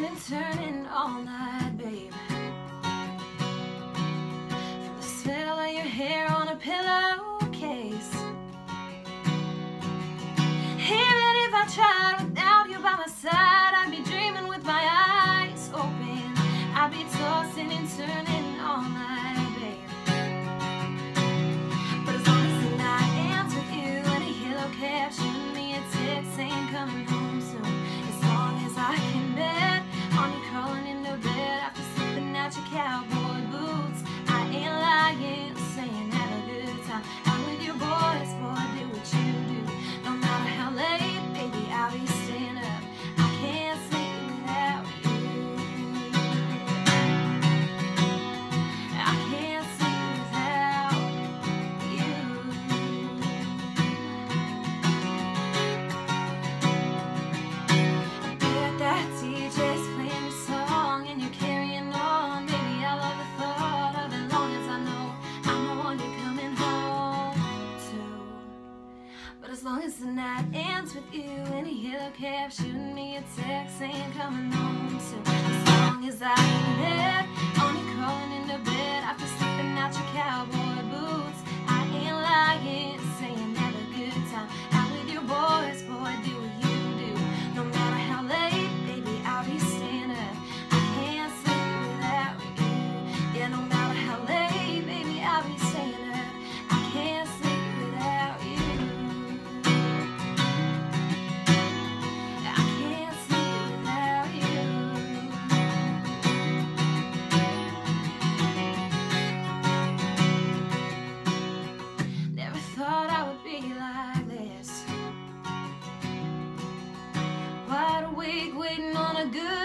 and turning all night, babe. From the smell of your hair on a pillowcase. Even if I tried without you by my side, I'd be dreaming with my eyes open. I'd be tossing and turning all night, babe. But as long as the night ends with you and a yellow cab shooting me a text saying coming home soon. As long as I can bet on you crawling into bed after slipping out your cowboy boots, I ain't lying, saying have a good time. I'm with your boys, boy, do what you do. No matter how late, baby, I'll be staying up. I can't sleep without you. I can't sleep without you. Bet that DJ's playing your song and you're carrying on, baby. I love the thought of it, long as I know I'm the one you're coming home to. But as long as the night ends with you in a yellow cab shooting me a text saying coming home soon. As long as I can bet on you crawling into bed after slipping out your cowboy boots, I ain't lying, saying have a good time. Out with your boys, boy, do what you do. No matter how late, baby, I'll be staying up. I can't sleep without you. Yeah, no matter how late, baby, I'll be staying up. I can't sleep without you. I can't sleep without you. Never thought I would be like this. Wide awake, waiting on a good